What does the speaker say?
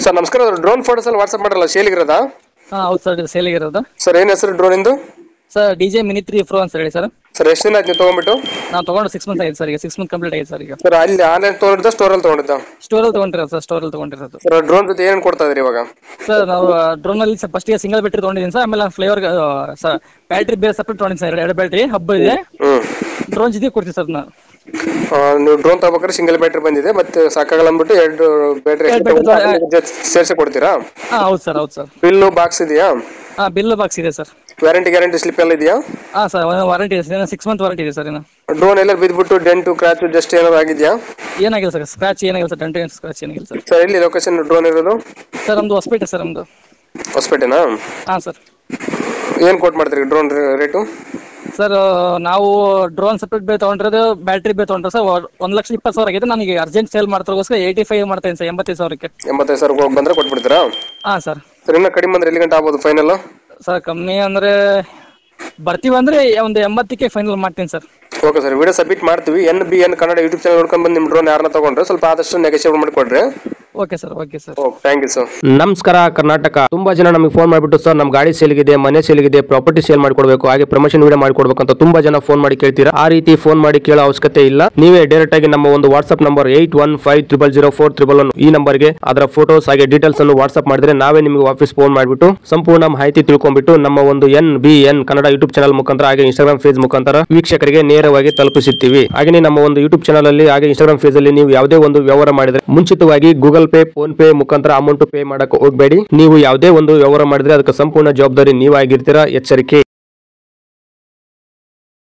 Sir ನಮಸ್ಕಾರ. Drone photos ಅಲ್ಲಿ WhatsApp ಮಾಡಲ್ಲ, ಸೇಲಿಗಿರೋದಾ? ಹೌದು ಸರ್, ಸೇಲಿಗಿರೋದು. ಸರ್ ಏನ್ ಹೆಸರು ಡ್ರೋನ್ ಇಂದು? ಸರ್ DJ Mini 3 Pro ಅಂತ ಹೇಳಿ ಸರ್. ಸರ್ ಎಷ್ಟು ದಿನ ಆಯ್ತು ನೀವು ತಗೊಂಡ್ಬಿಟ್ಟು? ನಾವು ತಗೊಂಡು 6 ಮಂತ್ ಆಗಿದೆ ಸರ್. ಈಗ 6 ಮಂತ್ ಕಂಪ್ಲೀಟ್ ಆಗಿದೆ ಸರ್. ಈಗ ಸರ್ ಅಲ್ಲಿ ಆನ್ಲೈನ್ ತಗೊಂಡಿದ್ದ, ಸ್ಟೋರಲ್ಲಿ ತಗೊಂಡಿದ್ದ? ಸ್ಟೋರಲ್ಲಿ ತಗೊಂಡಿರೋದು ಸರ್, ಸ್ಟೋರಲ್ಲಿ ತಗೊಂಡಿರೋದು. ಸರ್ ಡ್ರೋನ್ ಜೊತೆ ಏನ್ ಕೊಡ್ತಾ ಇದ್ರಿ ಇವಾಗ? ಸರ್ ನಾವು ಡ್ರೋನ್ ಅಲ್ಲಿ ಫಸ್ಟ್ ಗೆ ಸಿಂಗಲ್ ಬ್ಯಾಟ್ರಿ ತಗೊಂಡಿದ್ದೀನಿ ಸರ್. ಆಮೇಲೆ ಫ್ಲೇವರ್ ಬ್ಯಾಟ್ರಿ ಬೇರೆ ಸಪ್ರೇಟ್ ತಗೊಂಡಿದ್ದೀನಿ ಸರ್. ಎರಡು ಬ್ಯಾಟ್ರಿ ಹಬ್ಬ ಇದೆ. ಡ್ರೋನ್ ಜೊತೆ ಕೊಡ್ತೀವಿ ಸರ್ ನಾನು. ನೀವು ಡ್ರೋನ್ ತಗೋಬೇಕಾದ್ರೆ ಸಿಂಗಲ್ ಬ್ಯಾಟ್ರಿ ಬಂದಿದೆ, ಮತ್ತೆ ಸಾಕಾಗಲ್ಲ ಅಂದ್ಬಿಟ್ಟು ಎರಡು ಬ್ಯಾಟ್ರಿ ಸೇರಿಸಿ ಕೊಡ್ತೀರಾ? ಹೌದು ಸರ್, ಹೌದು ಸರ್. ಬಿಲ್ಲು ಬಾಕ್ಸ್ ಇದೆಯಾ? ಬಿಲ್ ಬಾಕ್ಸ್ ಇದೆ ಸರ್. ಗ್ಯಾರಂಟಿ ಸ್ಲಿಪ್ ಎಲ್ಲ ಇದೆಯಾ? ಸರ್ ವಾರಂಟಿ ಇದೆ ಸರ್. 6 ಮಂತ್ ವಾರಂಟಿ ಇದೆ ಸರ್. ಡ್ರೋನ್ ಎಲ್ಲ ಬಿದ್ಬಿಟ್ಟು ಡೆಂಟು ಕ್ರಾಚ್ ಜಸ್ಟ್ ಏನಾದ್ರು ಆಗಿದೆಯಾ? ಏನಾಗಿಲ್ಲ ಸರ್, ಸ್ಕ್ರಾಚ್ ಏನಾಗಿಲ್ಲ ಸರ್, ಡೆಂಟ್ ಸ್ಕ್ರಾಚ್ ಏನಾಗಿಲ್ಲ ಸರ್. ಸರ್ ಎಲ್ಲಿ ಲೊಕೇಶನ್ ಡ್ರೋನ್ ಇರೋದು? ಸರ್ ನಮ್ದು ಹೊಸಪೇಟೆ ಸರ್, ನಮ್ದು. ಹೊಸಪೇಟೆನಾ? ಹಾಂ ಸರ್. ಏನು ಕೋಟ್ ಮಾಡ್ತೀರಿ ಡ್ರೋನ್ ರೇಟು? ಸರ್ ನಾವು ಡ್ರೋನ್ ಸಪ್ರೇಟ್ ಬೇ ತೊಗೊಂಡಿರೋದು, ಬ್ಯಾಟ್ರಿ ಬೇ ತೊಗೊಂಡ್ರೆ ಸರ್ 1,20,000 ಆಗಿದೆ. ನನಗೆ ಅರ್ಜೆಂಟ್ ಸೇಲ್ ಮಾಡ್ತಾಗೋಸ್ಕರ 85 ಮಾಡ್ತೇನೆ ಸರ್. 85,000ಕ್ಕೆ. 85,000 ಹೋಗಿ ಬಂದ್ರೆ ಕೊಟ್ಬಿಡ್ತೀರಾ? ಹಾಂ ಸರ್. ಸರ್ ಇನ್ನು ಕಡಿಮೆ ಅಂದ್ರೆ ಎಲ್ಲಿ ಗಂಟೆ ಆಗ್ಬೋದು ಫೈನಲ್? ಸರ್ ಕಮ್ಮಿ ಅಂದರೆ ಬರ್ತೀವಿ ಅಂದರೆ ಒಂದು 80ಕ್ಕೆ ಫೈನಲ್ ಮಾಡ್ತೀನಿ ಸರ್. ಓಕೆ ಸರ್, ವಿಡಿಯೋ ಸಬ್ಮಿಟ್ ಮಾಡ್ತೀವಿ. NBN ಕನ್ನಡ ಯೂಟ್ಯೂಬ್ ಚಾನಲ್ ನೋಡ್ಕೊಂಡು ಬಂದು ನಿಮ್ಮ ಡ್ರೋನ್ ಯಾರನ್ನ ತಗೊಂಡ್ರೆ ಸ್ವಲ್ಪ ಆದಷ್ಟು ನೆಗೋಷಿಯೇಟ್ ಮಾಡಿಕೊಡ್ರಿ. Okay sir, okay sir. Thank you sir. ನಮಸ್ಕಾರ ಕರ್ನಾಟಕ. ತುಂಬಾ ಜನ ನಮಗೆ ಫೋನ್ ಮಾಡಿಬಿಟ್ಟು ಸರ್ ನಮ್ಮ ಗಾಡಿ ಸೇಲ್ಗಿದೆ, ಮನೆ ಸೇಲ್ಗಿದೆ, ಪ್ರಾಪರ್ಟಿ ಸೇಲ್ ಮಾಡ್ಕೊಡ್ಬೇಕು, ಹಾಗೆ ಪ್ರಮೋಷನ್ ವಿಡಿಯೋ ಮಾಡ್ಕೊಡ್ಬೇಕು ಅಂತ ತುಂಬಾ ಜನ ಫೋನ್ ಮಾಡಿ ಕೇಳ್ತೀರಾ. ಆ ರೀತಿ ಫೋನ್ ಮಾಡಿ ಕೇಳೋ ಅವಶ್ಯಕತೆ ಇಲ್ಲ. ನೀವೇ ಡೈರೆಕ್ಟ್ ಆಗಿ ನಮ್ಮ ಒಂದು ವಾಟ್ಸ್ಆಪ್ ನಂಬರ್ 81500411 ಈ ನಂಬರ್ಗೆ ಅದರ ಫೋಟೋಸ್ ಹಾಗೆ ಡೀಟೇಲ್ಸ್ ಅನ್ನು ವಾಟ್ಸ್ಆಪ್ ಮಾಡಿದ್ರೆ ನಾವೇ ನಿಮಗೆ ವಾಪಸ್ ಫೋನ್ ಮಾಡಿಬಿಟ್ಟು ಸಂಪೂರ್ಣ ಮಾಹಿತಿ ತಿಳ್ಕೊಂಡ್ಬಿಟ್ಟು ನಮ್ಮ ಒಂದು NBN ಕನ್ನಡ ಯೂಟ್ಯೂಬ್ ಚಾನಲ್ ಮುಖಾಂತರ ಹಾಗೆ ಇನ್ಸ್ಟಾಗ್ರಾಮ್ ಫೇಸ್ ಮುಖಾಂತರ ವೀಕ್ಷಕರಿಗೆ ನೇರವಾಗಿ ತಲುಪಿಸುತ್ತೀವಿ. ಹಾಗೆ ನಮ್ಮ ಒಂದು ಯೂಟ್ಯೂಬ್ ಚಾನಲ್ ಅಲ್ಲಿ ಹಾಗೆ ಇನ್ಸ್ಟಾಗ್ರಾಮ್ ಫೇಸ್ ಅಲ್ಲಿ ನೀವು ಯಾವುದೇ ಒಂದು ವ್ಯವಹಾರ ಮಾಡಿದ್ರೆ ಮುಂಚಿತವಾಗಿ ಗೂಗಲ್ ಪೇ, ಫೋನ್ ಪೇ ಮುಖಾಂತರ ಅಮೌಂಟ್ ಪೇ ಮಾಡಕ್ಕೆ ಹೋಗಬೇಡಿ. ನೀವು ಯಾವುದೇ ಒಂದು ವ್ಯವಹಾರ ಮಾಡಿದ್ರೆ ಅದಕ್ಕೆ ಸಂಪೂರ್ಣ ಜವಾಬ್ದಾರಿ ನೀವಾಗಿರ್ತೀರಾ. ಎಚ್ಚರಿಕೆ.